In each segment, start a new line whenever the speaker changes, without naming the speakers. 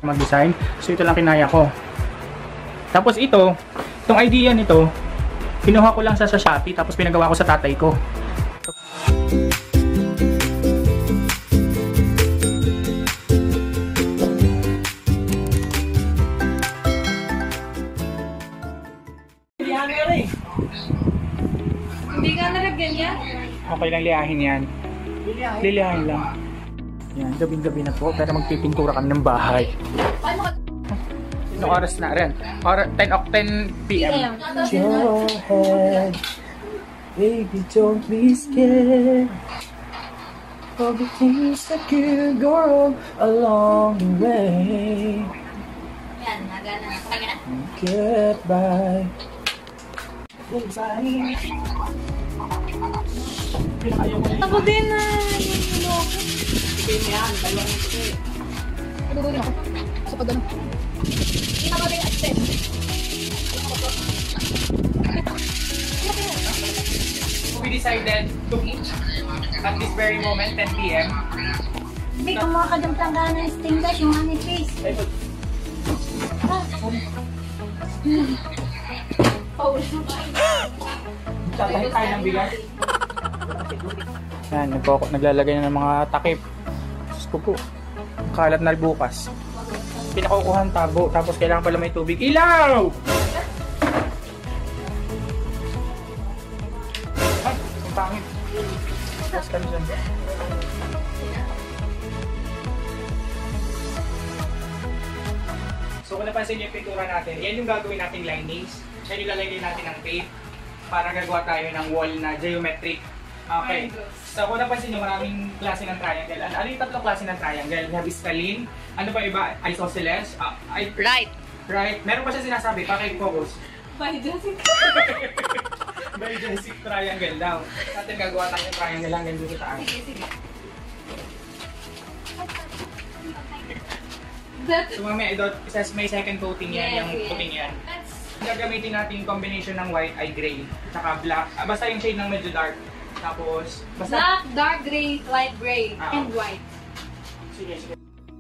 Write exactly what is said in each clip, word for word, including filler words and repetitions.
mag-design. So ito lang kinaya ko. Tapos ito, itong idea nito, kinuha ko lang sa, sa Shopee tapos pinagawa ko sa tatay ko.
Hindi ka nalagyan yan?
Okay lang liyahin yan. Liliyahin lang. Yan, gabing-gabi na po. Pero magpipintura kami ng bahay. Anong oras na rin? Or ten p m Your head, baby, don't be scared of the things that could go wrong along the way.
Yan, nagana. Pakagana.
Get by.
Ako din na.
Yan, dalawang ito.
Ano ba ako? Sa pagano? Hindi na ba rin access?
We decided to eat at this very moment, ten p m
Hindi, kumuha ka ng planggana ng stainless, yung honey face. Oh,
tatay tayo ng bigas. Yan, nagkoko, naglalagay na ng mga takip. Diyos ko po, kalat na bukas. Pinakukuhan tabo, tapos kailangan pala may tubig. Ilaw! Ay, ang pangit. Tapos kami dyan. So kung napansin niyo yung pintura natin, yan yung gagawin nating linings. Yan yung lalagay natin ng tape para gagawa tayo ng wall na geometric. Okay. So kung napansin niyo, maraming klase ng triangle. Ano, ano yung tatlong klase ng triangle? We have scaline. Ano pa iba? Isosceles. Uh, I
right.
Right. Meron pa siya sinasabi, pakikocos.
Bidensic.
Bidensic triangle daw. Natin gagawa tayo ng triangle lang ganun sa taas.
Sige, sige.
So mamaya, ito, may second coating yan,
Yes,
yung
yes.
coating yan. Gagamitin natin yung combination ng white ay gray, saka black. Ah, basta yung shade ng medyo dark. Tapos, basta...
Black, dark gray, light gray,
Ah,
and white.
Sige, sige.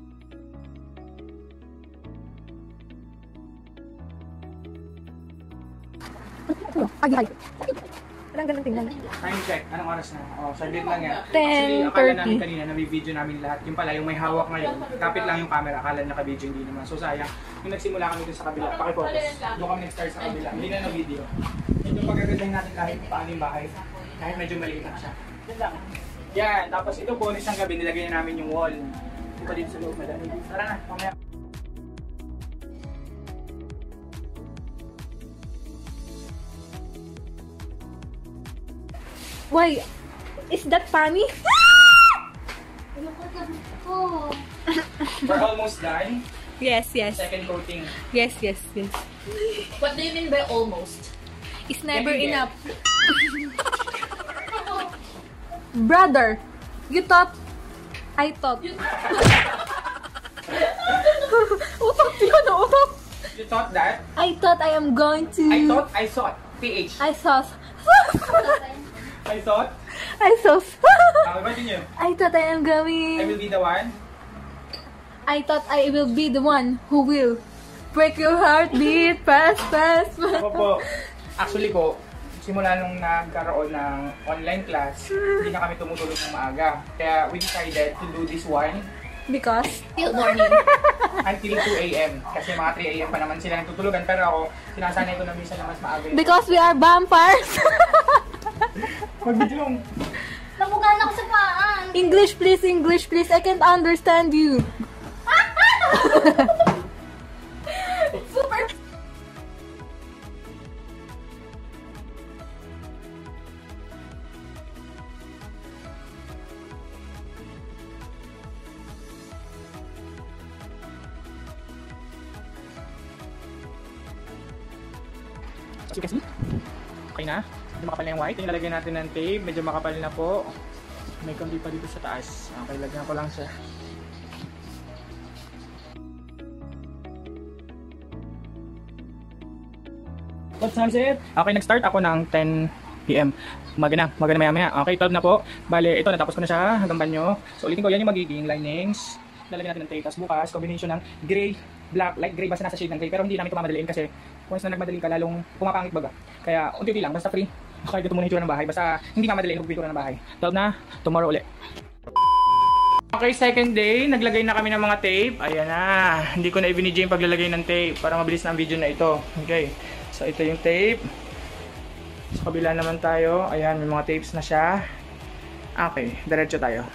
Ay, ay. Parang ganun tingnan.
Time check. Anong oras na? Oh, saglit lang yan.
ten
Actually, akala
thirty.
namin kanina na video namin lahat. Yung pala, yung may hawak ngayon. Kapit lang yung camera. Akala naka-video, hindi naman. So sayang. Nung nagsimula kami dun sa kabila, pakifocus. Doon kami nag-start sa kabila. Hindi na na-video. Ito pagkagandahin natin kahit paano yung bahay. Kahit medyo maliit na siya. Yan lang. Yan. Tapos ito bonus ng gabi, nilagay na namin yung wall. Ito dito sa loob. Madami. Tara na, pamaya.
Why? Is that funny?
We're almost done.
Yes, yes.
Second coating.
Yes, yes, yes.
What do you mean by almost?
It's never
Getting there.
enough. Brother, you thought I thought. Utak yun, utak.
You thought that?
I thought I am going to.
I thought, I thought. P H.
I thought.
I thought.
I thought.
Uh, continue.
I thought I am going.
I will be the one.
I thought I will be the one who will break your heartbeat fast, fast, fast.
Ako po, actually po, simula nung nagkaroon ng online class, hindi na kami tumutulog ng maaga. Kaya we decided to do this one
Because?
Till morning.
until two A M Kasi mga three A M pa naman sila nagtutulugan. Pero ako, sinasanay ko na minsan na mas maaga.
Because we are vampires.
Magbidlong.
Nabugan ako sa paan.
English please, English please. I can't understand you.
Super.
As you can see, okay na. Medyo makapal na yung white. Yung lalagyan natin ng tape. Medyo makapal na po. May konti pa dito sa taas. Okay, lagyan ko lang siya. What time is it? Okay, nag-start ako ng ten P M Umaga na, umaga na maya maya. Okay, twelve na po. Bale, ito, natapos ko na siya hanggang banyo. So, ulitin ko, yan yung magiging linings. lalagyan natin ng tape. Tapos bukas, combination ng gray, black, light gray, basta nasa shade ng gray. Pero hindi namin ito mamadaliin kasi once na nagmadali ka, lalong pumapangit baga. Kaya unti-unti lang, basta free. Kahit ito muna yung itsura ng bahay, basta hindi mamadaliin kung itsura ng bahay. Tawag na, tomorrow ulit. Okay, second day, naglagay na kami ng mga tape. Ayan na, hindi ko na i-binidyo yung paglalagay ng tape para mabilis na ang video na ito. Okay, so ito yung tape. Sa kabila naman tayo, ayan, may mga tapes na siya. Okay, diretso tayo.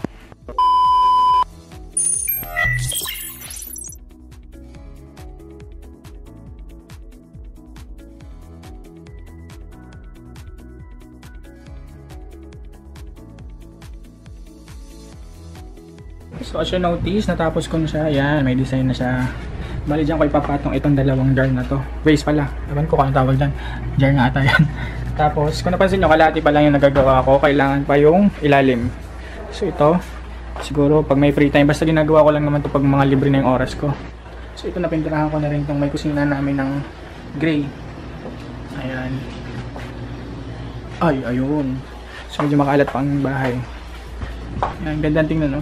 So as you notice, natapos ko na siya. Ayan, may design na siya. Bali dyan ko ipapatong itong dalawang jar na to. Vase pala. Ewan ko kung ano tawag dyan. Jar nga ata yan. Tapos, kung napansin nyo, kalahati pa lang yung nagagawa ko. Kailangan pa yung ilalim. So ito, siguro pag may free time, basta ginagawa ko lang naman to pag mga libre na yung oras ko. So ito, napinturahan ko na rin itong may kusina namin ng gray. Ayan. Ay, ayun. So medyo makalat pa ang bahay. Ayan, gandang tingnan, no?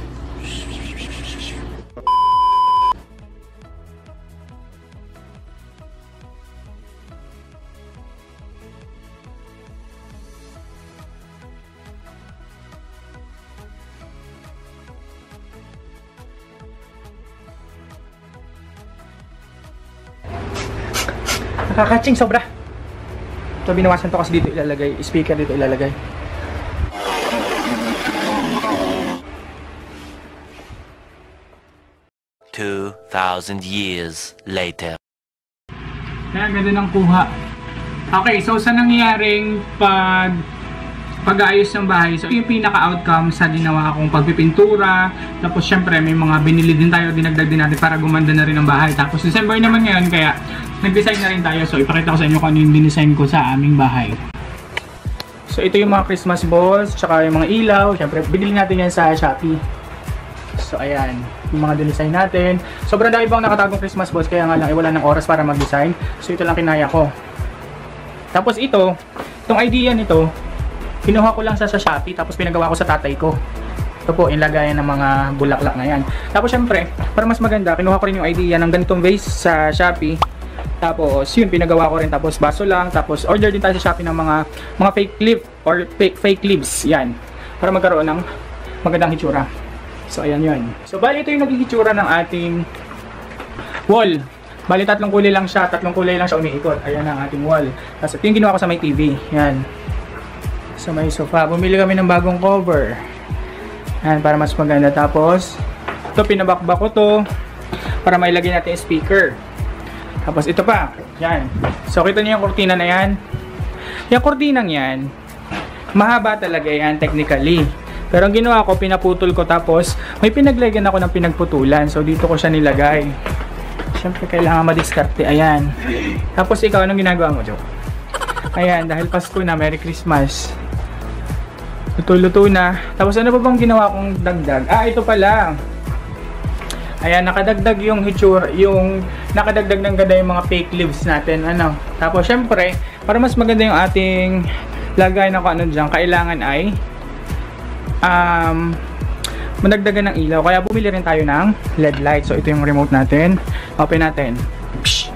Nakakaching sobra. So binawasan to kasi dito ilalagay, speaker dito ilalagay.
two thousand years later.
Kaya ganda ng kuha. Okay, so sa nangyaring pag pag-aayos ng bahay, so yung pinaka-outcome sa ginawa kong pagpipintura, tapos syempre may mga binili din tayo, dinagdag din natin para gumanda na rin ang bahay. Tapos December naman ngayon, kaya nag-design na rin tayo. So ipakita ko sa inyo kung ano yung dinesign ko sa aming bahay. So ito yung mga Christmas balls, tsaka yung mga ilaw. Syempre bigili natin yan sa Shopee. So ayan, yung mga dinesign natin. Sobrang dami bang nakatagong Christmas balls, kaya nga lang eh, wala ng oras para mag-design. So ito lang kinaya ko. Tapos ito, itong idea nito, kinuha ko lang sa, sa Shopee, tapos pinagawa ko sa tatay ko. Ito po, yung lagayan ng mga bulaklak na yan. Tapos syempre, para mas maganda, kinuha ko rin yung idea ng ganitong vase sa Shopee. Tapos yun, pinagawa ko rin. Tapos baso lang. Tapos order din tayo sa Shopee ng mga mga fake clip or fake, fake leaves. Yan. Para magkaroon ng magandang hitsura. So ayan yun. So bali ito yung naging hitsura ng ating wall. Bali tatlong kulay lang siya. Tatlong kulay lang siya umiikot. Ayan ang ating wall. Tapos ito yung ginawa ko sa may T V. Yan. Sa may sofa. Bumili kami ng bagong cover. Yan, para mas maganda. Tapos, ito pinabakbak ko to para mailagay natin yung speaker. Tapos ito pa. Yan. So, kita niyo yung kurtina na yan. Yung kurtinang yan, mahaba talaga yan technically. Pero ang ginawa ko, pinaputol ko. Tapos, may pinaglagyan ako ng pinagputulan. So, dito ko siya nilagay. Siyempre, kailangan madiskarte. Ayan. Tapos, ikaw, anong ginagawa mo, Joe? Ayan, dahil Pasko na, Merry Christmas. Luto-luto na. Tapos ano pa bang ginawa kong dagdag? Ah, ito pala. Ayan, nakadagdag yung hitsura, yung nakadagdag ng ganda yung mga fake leaves natin. Ano? Tapos syempre, para mas maganda yung ating lagay na kung ano dyan, kailangan ay um, madagdagan ng ilaw. Kaya bumili rin tayo ng L E D light. So ito yung remote natin. Open natin. Psh,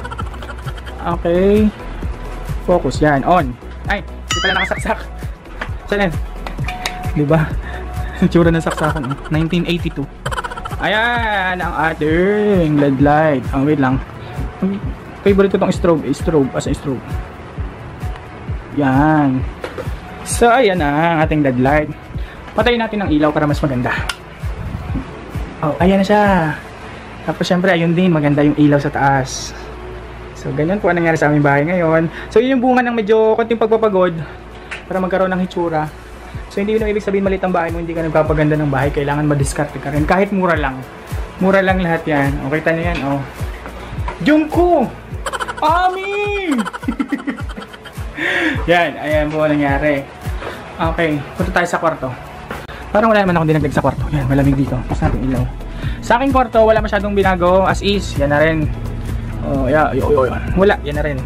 okay. Focus yan. On. Ay, hindi pala nakasaksak. Saan yan? Diba? Tsura ng saksakan. nineteen eighty-two. Ayan ang ating L E D light. Oh, wait lang. Favorite ko itong strobe. Strobe. As a strobe. Yan. So, ayan na ang ating L E D light. Patayin natin ang ilaw para mas maganda. Oh, ayan na siya. Tapos, syempre, ayun din. Maganda yung ilaw sa taas. So, ganyan po ang nangyari sa aming bahay ngayon. So, yun yung bunga ng medyo konting pagpapagod para magkaroon ng hitsura. So, hindi yun ang ibig sabihin maliit ang bahay mo, hindi ka nagpapaganda ng bahay. Kailangan madiskarte ka rin. Kahit mura lang. Mura lang lahat yan. Okay, kita nyo yan, oh. Jungko! Ami! Yan, ayan po ang nangyari. Okay, punta tayo sa kwarto. Parang wala naman ako dinagdag sa kwarto. Yan, malamig dito. Mas natin ilaw. Sa aking kwarto, wala masyadong binago. As is, yan na rin. Oh, yeah, yo, yo, yo. Wala, yan na rin.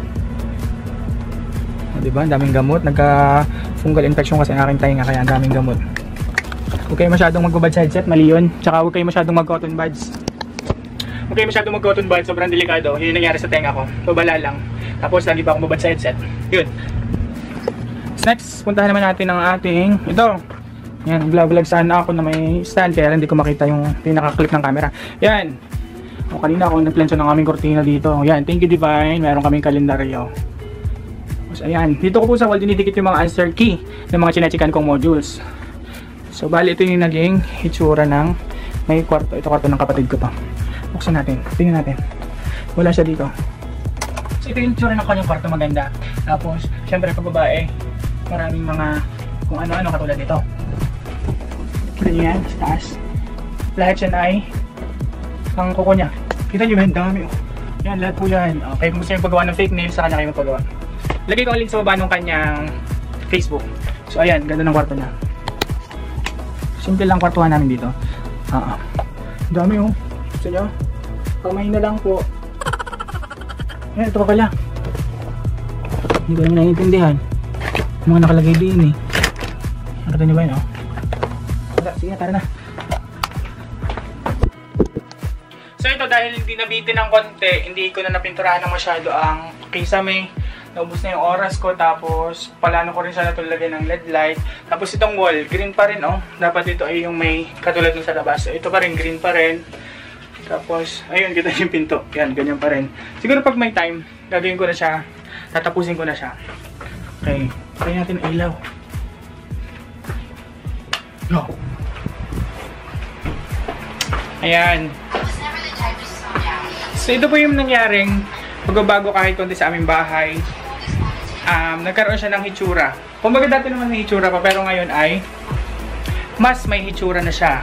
Oh, diba? Ang daming gamot. Nagka fungal infection kasi ang aking tainga, kaya ang daming gamot. Huwag kayo masyadong magbabad sa headset, mali yun. Tsaka huwag kayo masyadong mag-cotton buds. Huwag kayo masyadong mag-cotton buds, sobrang delikado. Yun yung nangyari sa tenga ko. Babala lang. Tapos lagi pa ako mabad sa headset. Yun. Next, puntahan naman natin ang ating, ito. Yan, vlog-vlog sana ako na may stand kaya hindi ko makita yung pinaka-clip ng camera. Yan. O, kanina ako nag-planso ng aming kortina dito. Yan, thank you Divine. Meron kaming kalendaryo. So, ayan. Dito ko po sa wall dinidikit yung mga answer key ng mga chinechikan kong modules. So, bali ito yung naging hitsura ng may kwarto. Ito kwarto ng kapatid ko pa. Buksan natin. Tingnan natin. Wala siya dito. So, ito yung hitsura ng kanyang kwarto maganda. Tapos, syempre pag babae, maraming mga kung ano-ano katulad nito. Kita nyo yan, sa taas. Lahat yan ay ang kuko niya. Kita nyo yan, dami. Oh. Yan, lahat po yan. Okay, kung gusto nyo paggawa ng fake nails, sa kanya kayo magpagawa. Lagay ko ang link sa baba ng kanyang Facebook. So ayan, ganda ng kwarto niya. Simple lang kwartuhan namin dito. Ah, uh, dami oh. Gusto nyo? Kamay na lang po. Ayan, ito pa pala. Hindi ko naman naiintindihan. Yung mga nakalagay din eh. Nakita nyo ba yun oh? Sige na, tara na. So ito, dahil hindi nabitin ng konti, hindi ko na napinturahan ng masyado ang kisame. Naubos na yung oras ko, tapos palano ko rin sana ito lagyan ng L E D light. Tapos itong wall, green pa rin oh. Dapat ito ay yung may katulad ng sa labas. So ito pa rin, green pa rin. Tapos, ayun, kita yung pinto. Yan, ganyan pa rin. Siguro pag may time, gagawin ko na siya. Tatapusin ko na siya. Okay, try natin ang ilaw. Go! Ayan. So ito po yung nangyaring pagbabago kahit konti sa aming bahay. Um, nagkaroon siya ng hitsura. Kumbaga dati naman may hitsura pa, pero ngayon ay mas may hitsura na siya.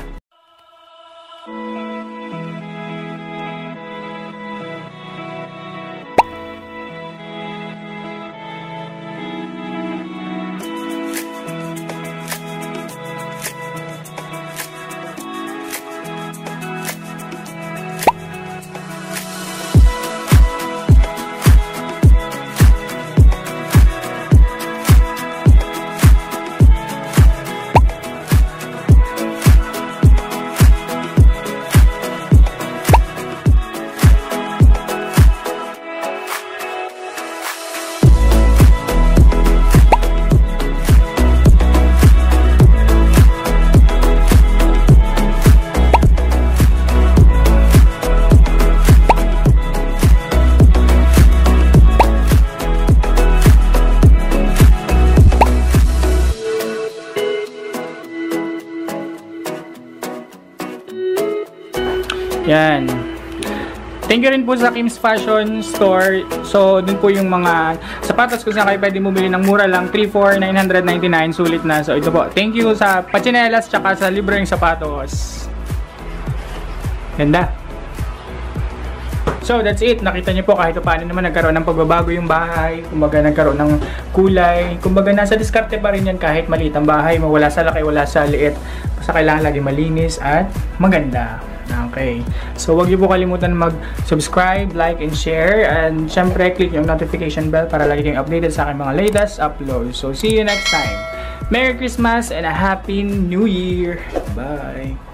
Yan. Thank you rin po sa Kim's Fashion Store. So, dun po yung mga sapatos kung saan kayo pwede bumili ng mura lang. three four nine ninety-nine. Sulit na. So, ito po. Thank you sa pachinelas tsaka sa libreng sapatos. Ganda. So, that's it. Nakita niyo po kahit paano naman nagkaroon ng pagbabago yung bahay. Kumbaga nagkaroon ng kulay. Kumbaga nasa diskarte pa rin yan kahit maliit ang bahay. Mawala sa laki, wala sa liit. Basta kailangan lagi malinis at maganda. Okay. So, huwag niyo po kalimutan mag-subscribe, like, and share. And syempre, click yung notification bell para lagi kayong updated sa aking mga latest uploads. So, see you next time. Merry Christmas and a Happy New Year! Bye!